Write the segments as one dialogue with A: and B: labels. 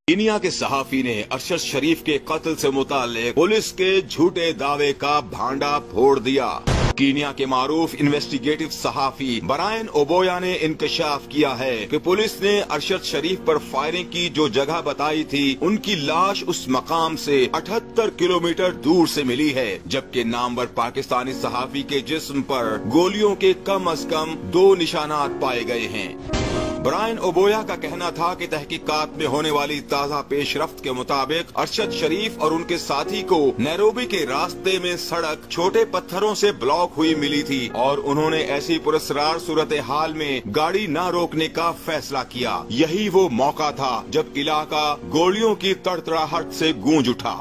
A: Kenya के सहाफी ने अरशद शरीफ के कत्ल से मुताल्लिक पुलिस के झूठे दावे का भांडा फोड़ दिया। कीनिया के मारूफ इन्वेस्टिगेटिव सहाफी ब्रायन ओबोया ने इंकशाफ किया है कि पुलिस ने अरशद शरीफ पर फायरिंग की जो जगह बताई थी, उनकी लाश उस मकाम से 78 किलोमीटर दूर से मिली है, जबकि नामवर पाकिस्तानी सहाफी के जिस्म पर गोलियों के कम अज कम 2 निशानात पाए गए हैं। ब्रायन ओबोया का कहना था कि तहकीकात में होने वाली ताज़ा पेशरफ्त के मुताबिक अरशद शरीफ और उनके साथी को नैरोबी के रास्ते में सड़क छोटे पत्थरों से ब्लॉक हुई मिली थी और उन्होंने ऐसी पुरस्कार सूरत हाल में गाड़ी न रोकने का फैसला किया। यही वो मौका था जब इलाका गोलियों की तड़तड़ाहट से गूंज उठा।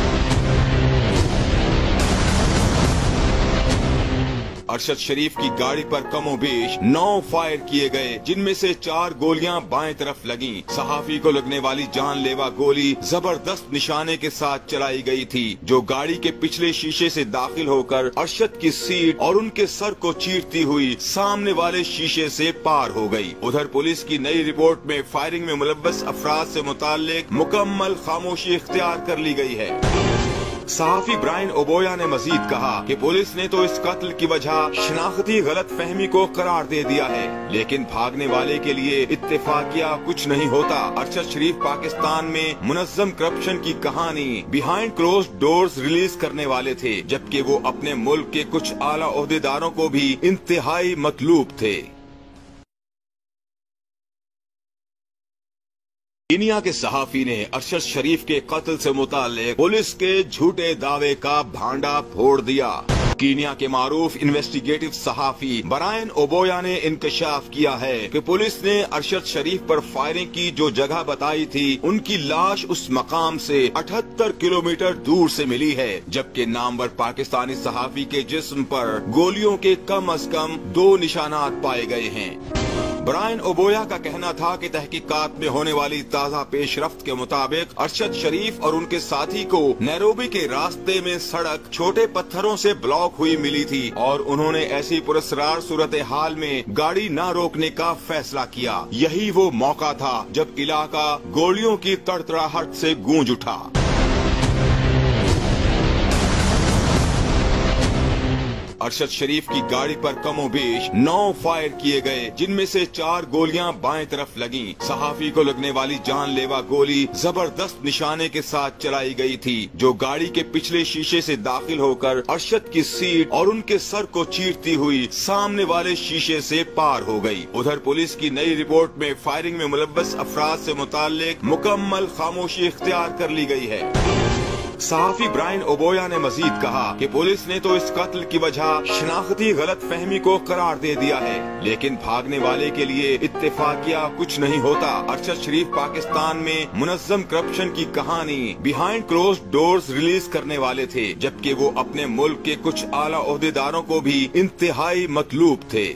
A: अरशद शरीफ की गाड़ी पर कमोबेश 9 फायर किए गए, जिनमें से 4 गोलियां बाएं तरफ लगीं। सहाफी को लगने वाली जानलेवा गोली जबरदस्त निशाने के साथ चलाई गई थी, जो गाड़ी के पिछले शीशे से दाखिल होकर अरशद की सीट और उनके सर को चीरती हुई सामने वाले शीशे से पार हो गई। उधर पुलिस की नई रिपोर्ट में फायरिंग में मुलव्वस अफराद से मुताल्लिक मुकम्मल खामोशी इख्तियार कर ली गई है। सहाफी ब्रायन ओबोया ने मजीद कहा कि पुलिस ने तो इस कत्ल की वजह शनाख्ती गलत फहमी को करार दे दिया है, लेकिन भागने वाले के लिए इत्तेफाकिया कुछ नहीं होता। अरशद शरीफ पाकिस्तान में मुनज़्ज़म करप्शन की कहानी बिहाइंड क्लोज्ड डोर्स रिलीज करने वाले थे, जबकि वो अपने मुल्क के कुछ आला ओहदेदारों को भी इंतहाई मतलूब थे। कीनिया के सहाफी ने अरशद शरीफ के कत्ल से मुताल्लिक पुलिस के झूठे दावे का भांडा फोड़ दिया। कीनिया के मारूफ इन्वेस्टिगेटिव सहाफी ब्रायन ओबोया ने इंकशाफ किया है कि पुलिस ने अरशद शरीफ पर फायरिंग की जो जगह बताई थी, उनकी लाश उस मकाम से 78 किलोमीटर दूर से मिली है, जबकि नामवर पाकिस्तानी सहाफी के जिस्म पर गोलियों के कम अज कम 2 निशानात पाए गए हैं। ब्रायन ओबोया का कहना था कि तहकीकात में होने वाली ताज़ा पेशरफ्त के मुताबिक अरशद शरीफ और उनके साथी को नैरोबी के रास्ते में सड़क छोटे पत्थरों से ब्लॉक हुई मिली थी और उन्होंने ऐसी पुरस्कार सूरत हाल में गाड़ी न रोकने का फैसला किया। यही वो मौका था जब इलाका गोलियों की तड़तड़ाहट से गूंज उठा। अरशद शरीफ की गाड़ी पर कमोबेश 9 फायर किए गए, जिनमें से 4 गोलियां बाएं तरफ लगीं। सहाफी को लगने वाली जानलेवा गोली जबरदस्त निशाने के साथ चलाई गई थी, जो गाड़ी के पिछले शीशे से दाखिल होकर अरशद की सीट और उनके सर को चीरती हुई सामने वाले शीशे से पार हो गई। उधर पुलिस की नई रिपोर्ट में फायरिंग में मुलव्वस अफराद से मुताल्लिक मुकम्मल खामोशी इख्तियार कर ली गई है। सहाफी ब्रायन ओबोया ने मजीद कहा कि पुलिस ने तो इस कत्ल की वजह शनाख्ती गलत फहमी को करार दे दिया है, लेकिन भागने वाले के लिए इत्तेफाकिया कुछ नहीं होता। अरशद शरीफ पाकिस्तान में मुनज़्ज़म करप्शन की कहानी बिहाइंड क्लोज्ड डोर्स रिलीज करने वाले थे, जबकि वो अपने मुल्क के कुछ आला ओहदेदारों को भी इंतहाई मतलूब थे।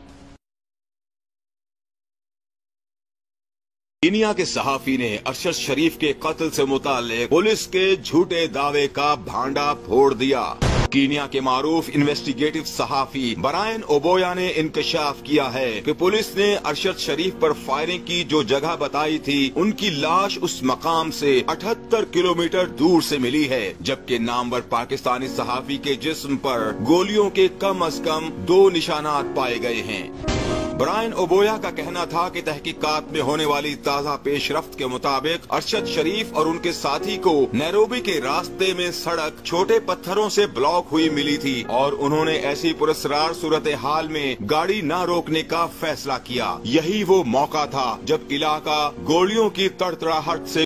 A: कीनिया के सहाफी ने अरशद शरीफ के कत्ल से मुताल्लिक पुलिस के झूठे दावे का भांडा फोड़ दिया। कीनिया के मारूफ इन्वेस्टिगेटिव सहाफी ब्रायन ओबोया ने इंकशाफ किया है कि पुलिस ने अरशद शरीफ पर फायरिंग की जो जगह बताई थी, उनकी लाश उस मकाम से 78 किलोमीटर दूर से मिली है, जबकि नामवर पाकिस्तानी सहाफी के जिस्म पर गोलियों के कम अज कम 2 निशानात पाए गए हैं। ब्रायन ओबोया का कहना था कि तहकीकात में होने वाली ताज़ा पेशरफ्त के मुताबिक अरशद शरीफ और उनके साथी को नैरोबी के रास्ते में सड़क छोटे पत्थरों से ब्लॉक हुई मिली थी और उन्होंने ऐसी पुरस्कार सूरत हाल में गाड़ी न रोकने का फैसला किया। यही वो मौका था जब इलाका गोलियों की तड़तड़ाहट से